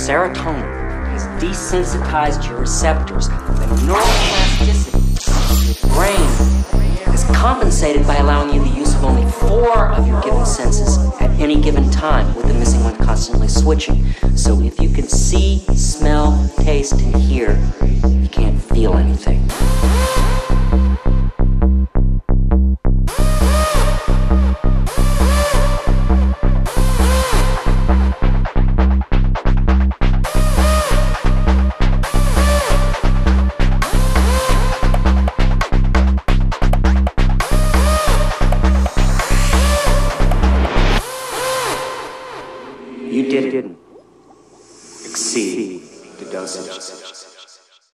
serotonin has desensitized your receptors. The neuroplasticity of your brain is compensated by allowing you the use of only 4 of your given senses at any given time, with the missing one constantly switching. So if you can see, smell, taste, and hear, you can't feel anything.